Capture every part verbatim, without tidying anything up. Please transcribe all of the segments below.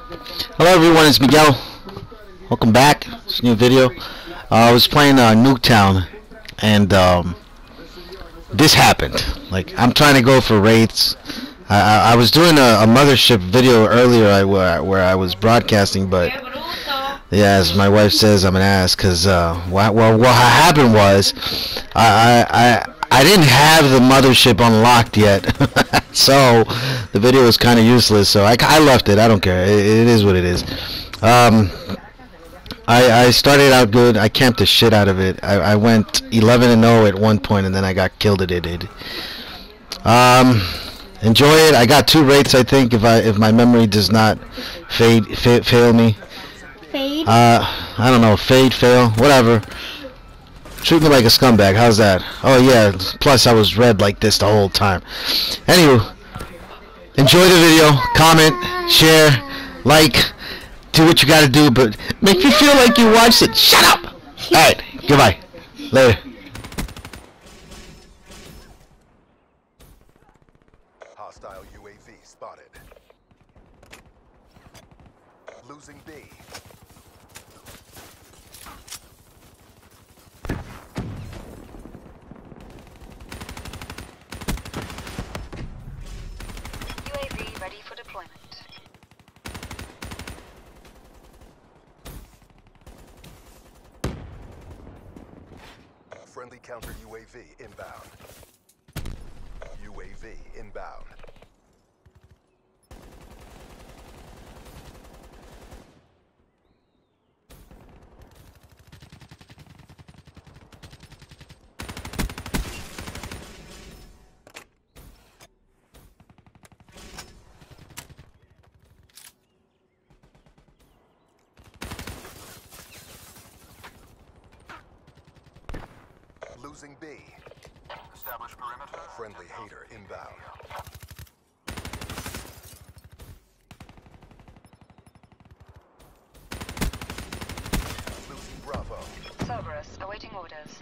Hello everyone, it's Miguel. Welcome back. It's a new video. Uh, I was playing uh, Nuketown, and um, this happened. Like, I'm trying to go for rates. I, I, I was doing a, a mothership video earlier I, where, I, where I was broadcasting, but yeah, as my wife says, I'm an ass. Cause uh, what, well, what happened was I, I, I, I didn't have the mothership unlocked yet, so the video was kind of useless. So I, I left it. I don't care. It, it is what it is. Um, I, I started out good. I camped the shit out of it. I, I went eleven and oh at one point, and then I got killed at it. it. Um, enjoy it. I got two rates, I think, if I if my memory does not fade fa fail me. Fade? Uh, I don't know. Fade, fail, whatever. Treat me like a scumbag. How's that? Oh yeah. Plus, I was red like this the whole time. Anywho, enjoy the video. Comment, share, like. Do what you gotta do, but make you feel like you watched it. Shut up! Alright, goodbye. Later. Hostile U A V spotted. Losing B. U A V ready for deployment. Friendly counter U A V inbound. U A V inbound. Losing B. Establish perimeter. Friendly hater inbound. Losing Bravo. Cerberus awaiting orders.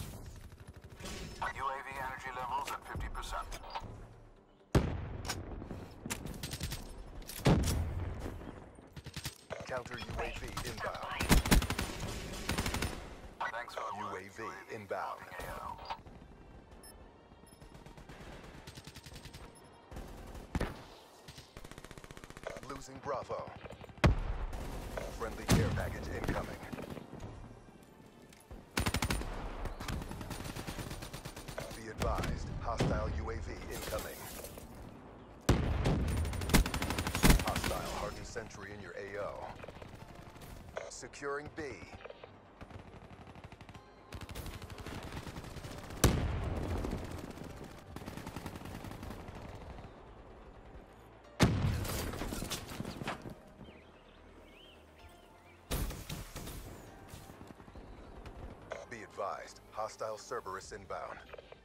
U A V energy levels at fifty percent. Counter U A V inbound. Thanks for the U A V inbound. Losing Bravo. Friendly care package incoming. Be advised, hostile U A V incoming. Hostile hardened sentry in your A O. Securing B. Be advised, hostile Cerberus inbound.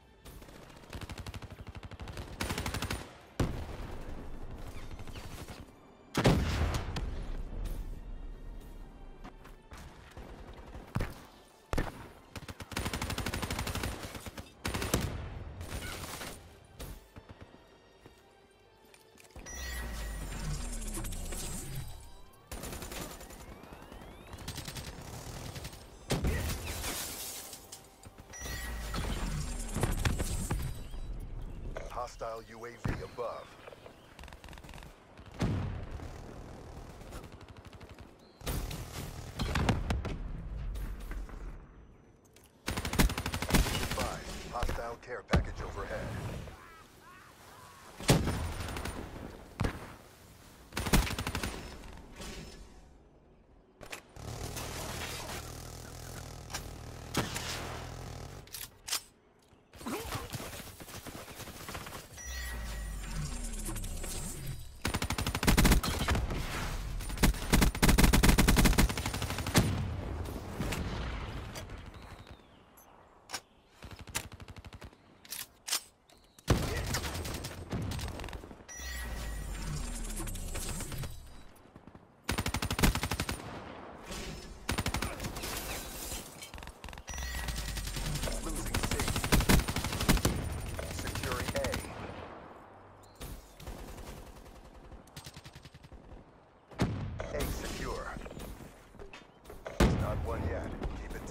Hostile U A V above. Advised, hostile care package overhead.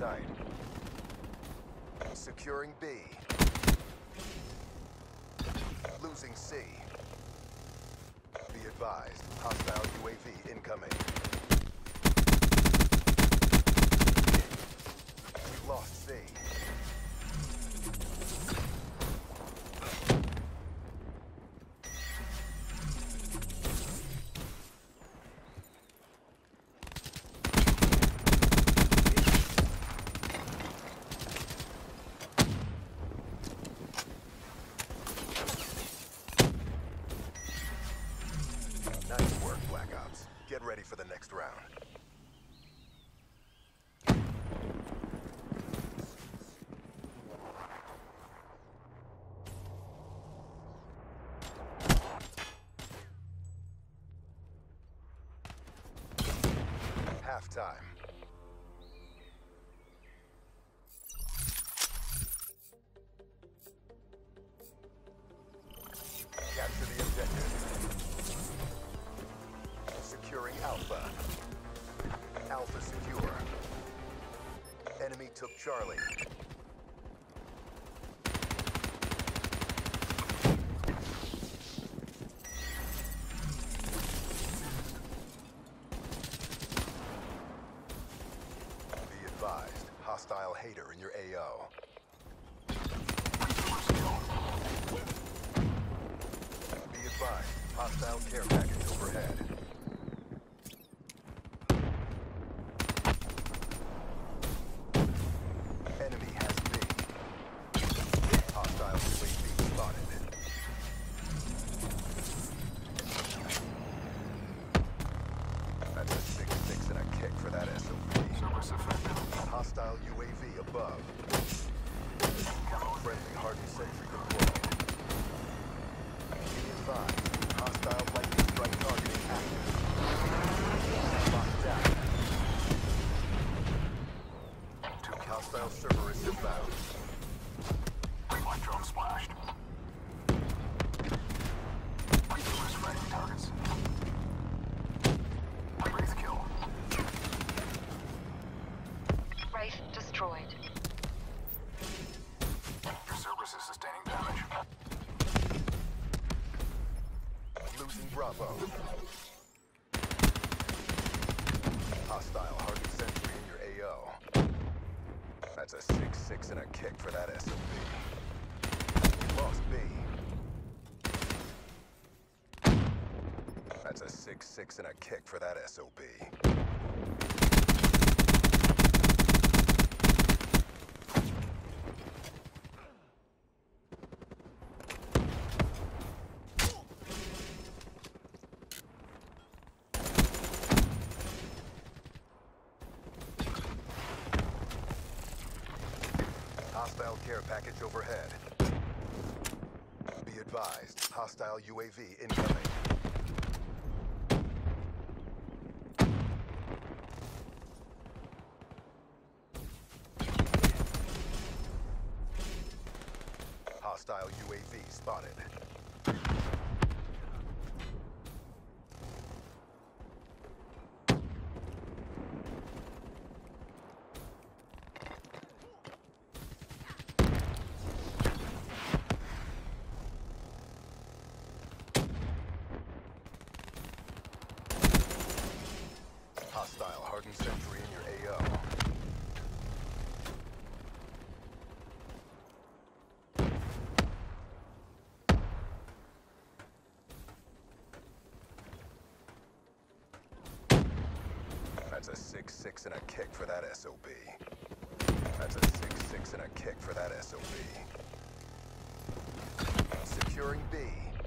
tight. Securing B. Losing C. Be advised, hostile U A V incoming. We lost C. Nice work, Black Ops. Get ready for the next round. Halftime. Capture the objective. Securing Alpha. Alpha secure. Enemy took Charlie. Be advised, hostile hater in your A O. Be advised, hostile care package overhead. Enemy has B. Hostile U A V spotted. That's a six six and a kick for that S O B. Service effective. Hostile U A V above. Friendly hardened sentry deployed. Be advised, hostile lightning strike targeting active. Locked down. Hostile Cerberus inbound. Light drone splashed. Cerberus fragment targets. Wraith kill. Wraith destroyed. Your Cerberus is sustaining damage. Losing Bravo. Hostile hardened sentry in your A O. That's a six six and a kick for that S O B. Lost B. That's a six six and a kick for that S O B. Hostile care package overhead. Be advised, hostile U A V incoming. Hostile U A V spotted. Hostile hardened sentry in your A O. That's a six six and a kick for that S O B. That's a six six and a kick for that S O B. Securing B.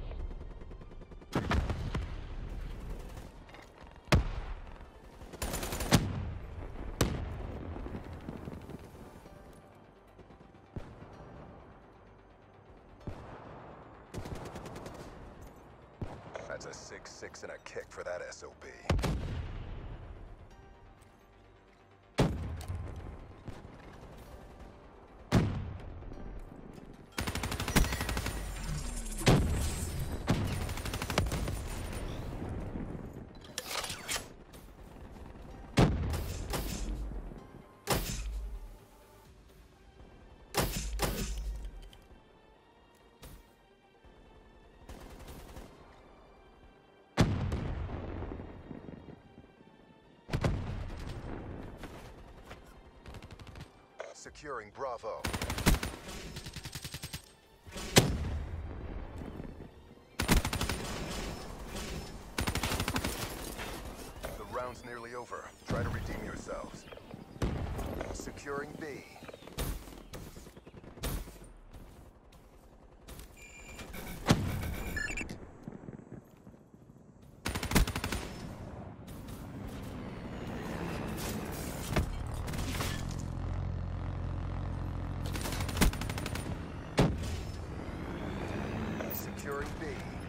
That's a six six and a kick for that S O B. Securing Bravo. The round's nearly over. Try to redeem yourselves. Securing B. Securing B.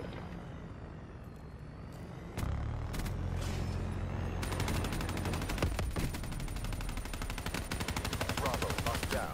Bravo, locked down.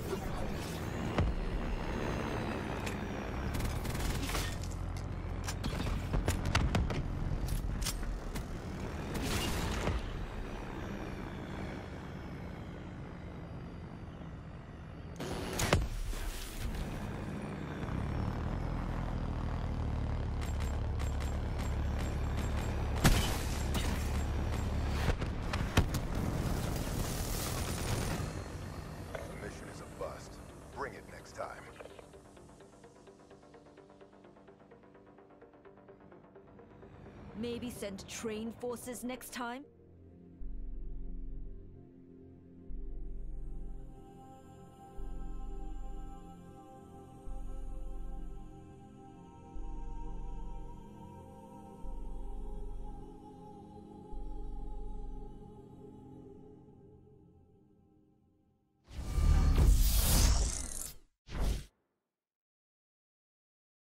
Mission is a bust. Bring it next time. Maybe send trained forces next time?